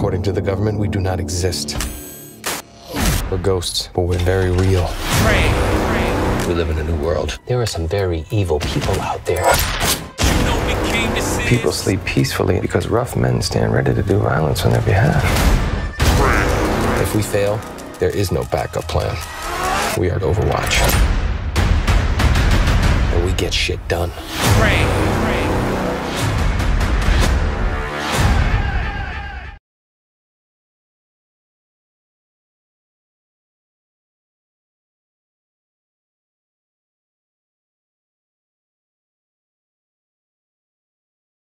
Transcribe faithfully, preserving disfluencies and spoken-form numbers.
According to the government, we do not exist. We're ghosts, but we're very real. Pray. Pray. We live in a new world. There are some very evil people out there. You know we came to see People sleep peacefully because rough men stand ready to do violence on their behalf. If we fail, there is no backup plan. We are Overwatch. And we get shit done. Pray.